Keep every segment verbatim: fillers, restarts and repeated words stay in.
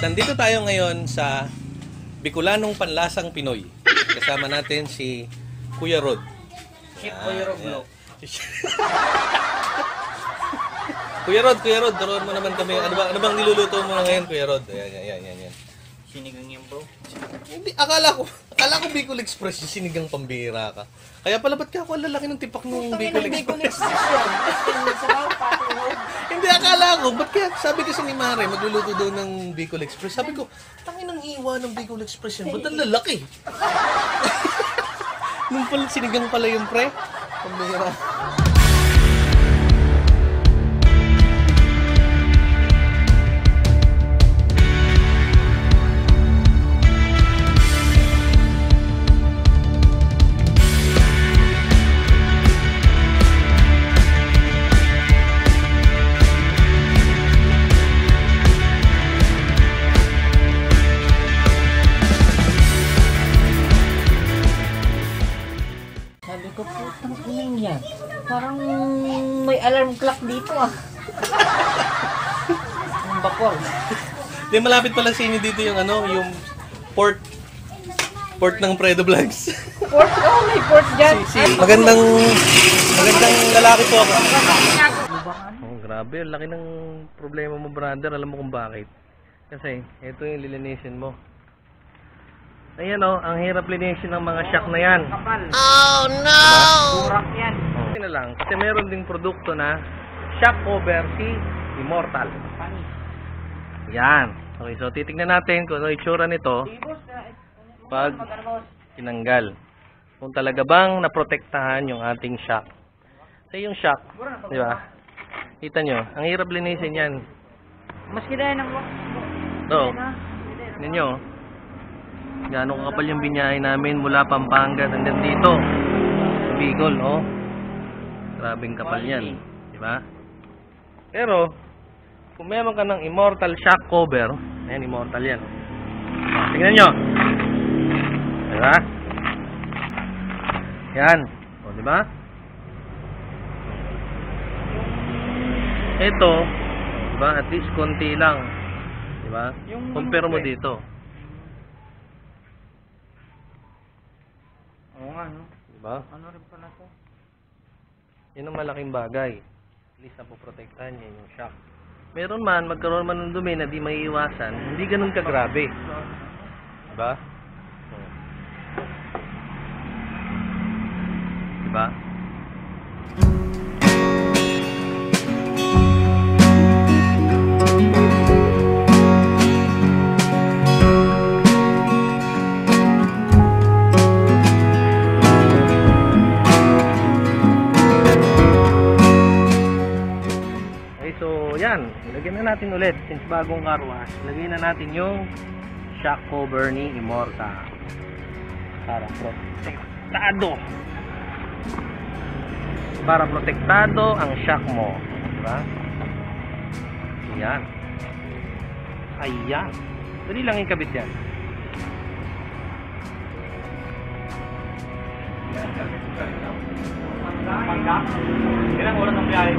nandito tayo ngayon sa Bicolanong Panlasang Pinoy. Kasama natin si Kuya Rod. Chef Kuya Rod. Kuya Rod, Kuya Rod, turuan mo naman kami. Ano, ba, ano bang niluluto mo na ngayon, Kuya Rod? Ayan, ayan, ayan, ayan. Sinigang yan, bro. Hindi, akala ko, akala ko Bicol Express yung sinigang pambira ka. Kaya pala, ba't ka ako ang lalaki ng tipak ng Bicol Express? Hindi, akala ko, ba't kaya, sabi kasi ni Mare, magluluto daw ng Bicol Express. Sabi ko, tangin ang iwa ng Bicol Express yan, ba't ang lalaki? Nung pala, sinigang pala yung pre, pambira. Sabi ko, putang inang yan. Parang may alarm clock dito ah. Ang bakor. Di, malapit pala sa inyo dito yung ano, yung port port ng Fredo Vlogs. Port? Oh, may port dyan. Si, si, magandang magandang lalaki po ako. Oh, grabe, ang laki ng problema mo, brother. Alam mo kung bakit? Kasi ito yung lilinisin mo. Ayan oh, ang hirap linisin ng mga shock na yan. Oh no! Burak yan. Oh. Na lang, kasi meron ding produkto na shock cover si Immortal. Yan. Okay, so titignan natin kung ano itsura nito pag tinanggal. Kung talaga bang naprotektahan yung ating shock. Kasi yung shock, di ba? Kita nyo, ang hirap linisin yan. Mas kidaya ng wax. Ito, ninyo, gano'ng kapal yung binyahe namin mula Pampanga hanggang dito. Sa Bicol, oh. Grabing kapal yan. Di ba? Pero, kung meron ka ng Immortal shock cover, ayan, Immortal yan. Oh, tingnan nyo. Di ba? Yan. O, di ba? Ito, di ba? At least konti lang. Di ba? Compare mo dito. Oo nga, no? Diba? Ano rin pala to? Yun ang malaking bagay. At least napoprotektahan niya yung shock. Meron man, magkaroon man ng dumi na di maiiwasan, hindi ganun kagrabe. Diba? Diba? Yan, ilagyan na natin ulit since bagong car wash. Ilagay na natin yung shock cover ni Immortal para protektado. Para protektado ang shock mo, di ba? Yan. Ayan. Dali lang ikabit yan. Pangga? Ilang oras ang biyahe?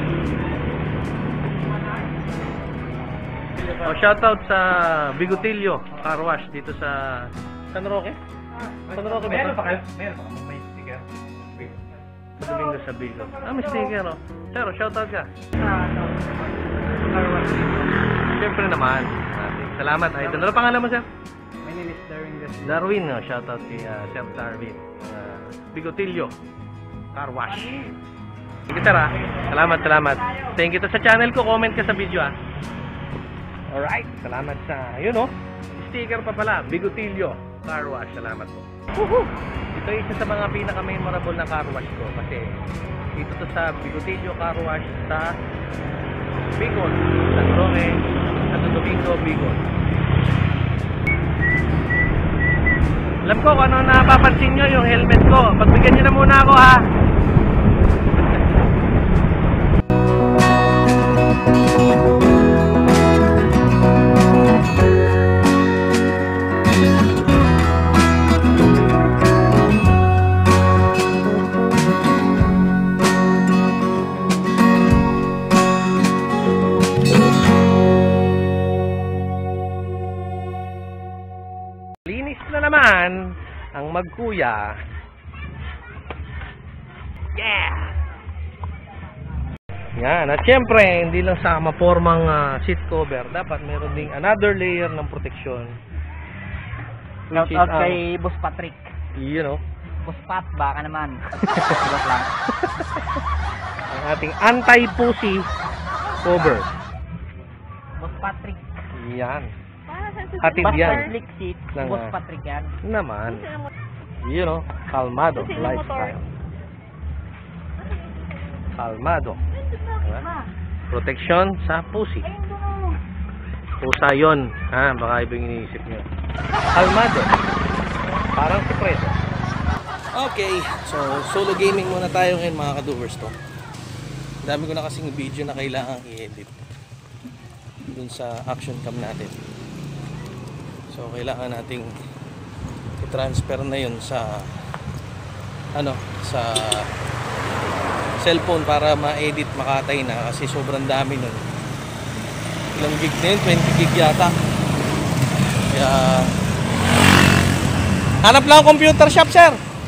Oh, shoutout sa Bigotilio Car Wash dito sa San Roque. San Roque ba? Meron pa kayo? Meron pa. May sticker. Sa Domingo sa Bicol. Ah, may sticker oh. Pero shoutout ka. Car wash. Siyempre naman. Salamat idol. Ano pangalan mo, sir? My name is Darwin Garcia. Darwin, no? Shoutout si uh, Sir Darwin. Uh, Bigotilio Car Wash. Sige, sir, ah. Salamat, salamat. Thank you to sa channel ko. Comment ka sa video, ah. Alright, salamat sa, yun oh, sticker pa pala, Bigotilio Car Wash, salamat po. Woohoo! Ito ay isa sa mga pinaka-memorable na car wash ko kasi dito to sa Bigotilio Car Wash sa Bicol, San Roque, Santo Domingo, Bicol. Alam ko kung ano napapansin nyo yung helmet ko, pagbigyan nyo na muna ako ha. Linis na naman ang magkuya. Yeah! Yan. At syempre, hindi lang sa mapormang uh, seat cover. Dapat meron ding another layer ng protection. Shout Which is out ang- kay Boss Patrick. You know, Boss Pat, baka naman. Joke lang. ang ating anti-pussy cover. Boss Patrick. Yan. Hatid Basta yan. slick seat, Ng, Boss ah, Patrick yan. Naman. You know, kalmado lifestyle. Kalmado. Diba? Protection sa pussy. Pusa yun. Ha, baka ibang iniisip nyo. Kalmado. Parang si Preso. Okay, so solo gaming muna tayo ngayon mga ka-doers to. Ang dami ko na kasing video na kailangan i-edit dun sa action cam natin. So kailangan nating i-transfer na yun sa ano, sa cellphone para ma-edit, makatay na kasi sobrang dami nun. Ilang gig na yun? twenty gig yata. Kaya hanap lang ang computer shop, sir.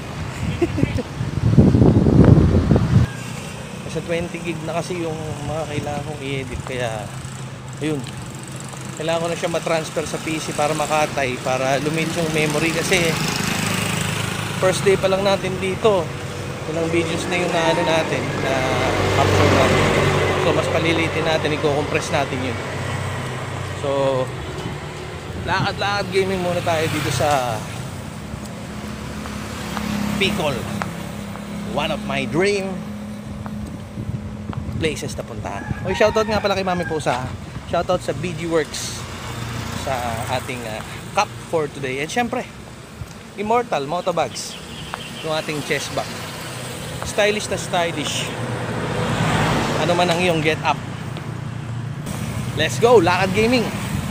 Kasi twenty gig na kasi yung mga kailangan kong i-edit, kaya ayun, kailangan ko na siya matransfer sa P C para makatay, para lumit yung memory kasi first day pa lang natin dito. Ilang videos na yung naano natin na capture natin. So mas palilitin natin, i-compress natin yun. So lakad-lakad gaming muna tayo dito sa Bicol. One of my dream places na puntahan. Oy, shoutout nga pala kay Mami Pusa. Shoutout sa B G Works sa ating uh, cup for today. And syempre, Immortal Motobags, yung ating chest bag. Stylish na stylish. Ano man ang iyong get up. Let's go, lakad gaming.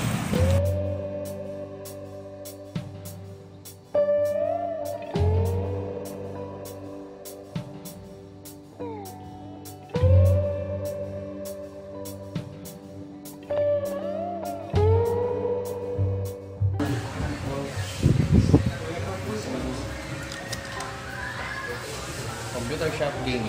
Computer shop gaming.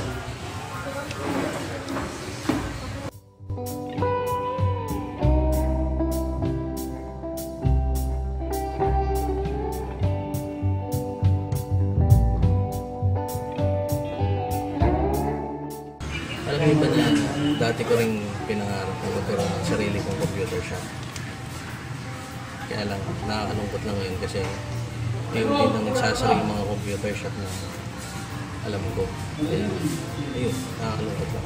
Alam niyo ba na dati ko rin pinangarap na magkaroon ng sarili kong computer shop. Kaya lang, nakakalungkot lang ngayon kasi ngayon din ang nagsasara yung mga computer shop na alam ko. Kaya, ayun, nakakalungkot lang.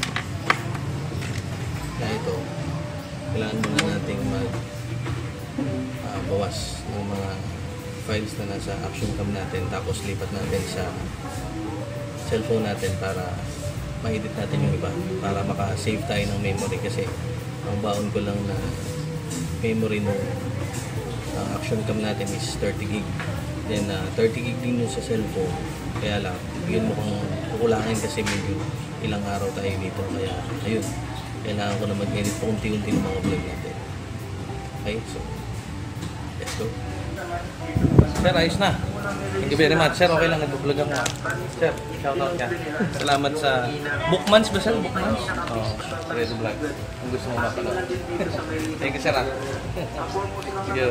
Kaya ito, kailangan muna nating mag uh, bawas ng mga files na nasa action cam natin, tapos lipat natin sa cellphone natin para ma-edit natin yung iba, para maka-save tayo ng memory kasi ang baon ko lang na memory ng uh, action cam natin is thirty gig. Then uh, thirty gig din yung sa cellphone. Kaya lang, yun mukhang kukulangin kasi medyo ilang araw tayo dito. Kaya ayun, kailangan ko na mag-edit pa unti-unti ng mga vlog natin. Okay, so let's go. Sir, ayos na. Thank you very much. Sir, okay lang, nag-vlog ako. Sir, shoutout ka. Salamat sa Bookmans ba sir? Bookmans? Oo, oh, Redo Vlog. Kung gusto mo mapanood. Thank you, sir. Thank you.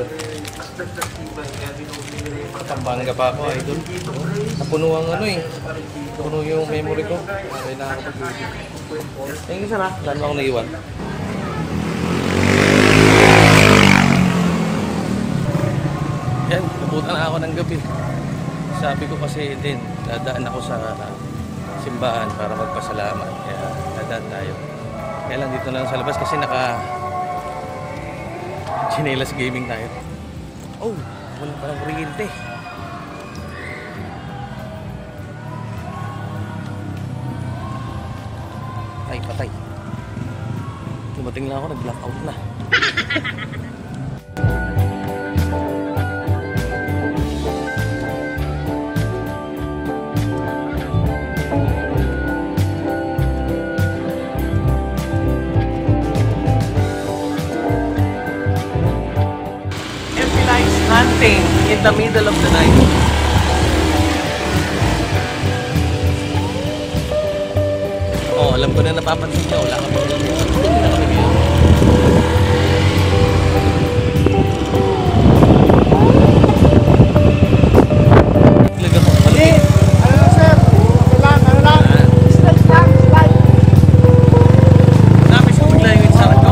Kapambangga pa ako, idol. Napuno ang ano eh. Napuno yung memory ko. Kailangan ko pag-video. Thank you, sir. Saan mo akong naiwan? Yan, nabutan na ako ng gabi. Sabi ko kasi din, dadaan ako sa simbahan para magpasalamat. Kaya dadaan tayo. Kaya lang dito na lang sa labas kasi naka chinelas gaming tayo. Oh, wala pa ng kuryente. Ay, patay. Dumating lang ako, nag-blackout na. Lights, hand haunting in the middle of the night. Oh, alam ko na napapansin niyo, wala kami ngayon. Hindi na kami ngayon. Talaga mo, malupit. Ano lang sir? Ano lang, ano lang? Slide lang, slide. Dami siya bigla yung sa akin ko.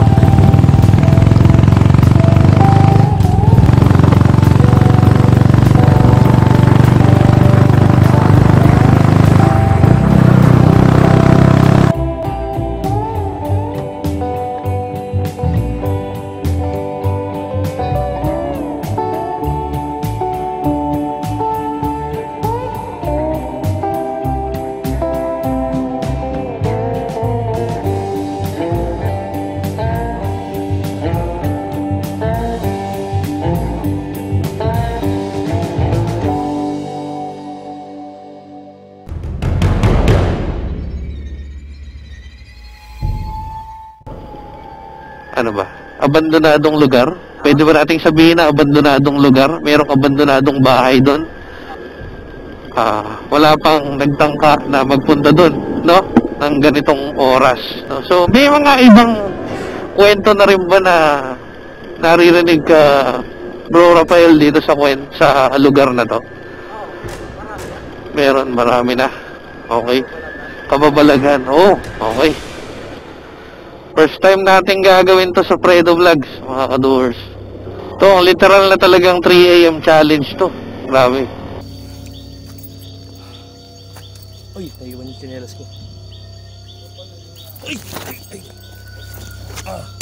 Ano ba? Abandonadong lugar? Pwede ba nating sabihin na abandonadong lugar? Merong abandonadong bahay doon? Ah, wala pang nagtangka na magpunta doon, no? Ng ganitong oras. No? So, may mga ibang kwento na rin ba na naririnig ka, Bro Rafael, dito sa kwen sa lugar na to? Meron, marami na. Okay. Kababalagan. Oh, okay. First time natin gagawin to sa Fredo Vlogs, mga ka-doers. To, literal na talagang three A M challenge to. Grabe. Uy, naiwan yung tsinelas ko. Uy! Ay! Ay! Ah!